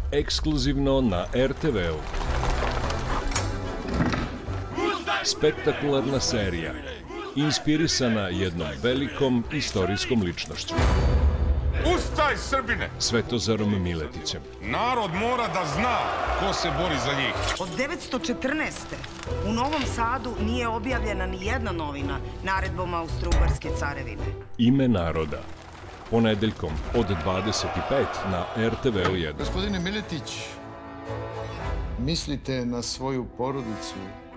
Ekskluzivno na RTV-u. Spektakularna serija, inspirisana jednom velikom istorijskom ličnošću. Ustaj, Srbine! Svetozarom Miletićem. Narod mora da zna ko se bori za njih. Od 914. u Novom Sadu nije objavljena ni jedna novina naredbom Austro-Ugarske carevine. Ime naroda. Ponedeljkom od 25 na RTV-u 1. Gospodine Miletić, mislite na svoju porodicu